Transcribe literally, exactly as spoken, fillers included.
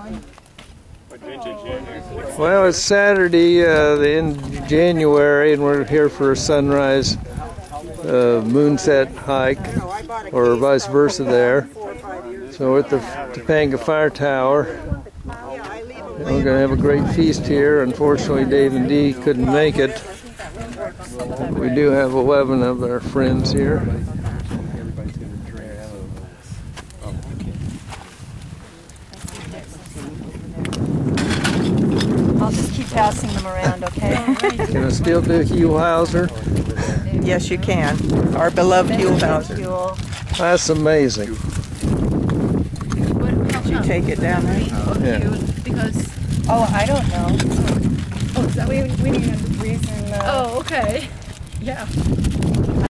Well, it's Saturday, uh, the end of January, and we're here for a sunrise uh, moonset hike, or vice versa there. So we're at the Topanga Firetower. We're going to have a great feast here. Unfortunately, Dave and Dee couldn't make it. We do have eleven of our friends here. I'll just keep passing them around, okay? Can I still do Hugh Hauser? Yes, you can. Our beloved Hugh Hauser. That's amazing. Did you take it down there? Yeah. Because oh, I don't know. oh, is that We we need a reason. Uh, oh, okay. Yeah.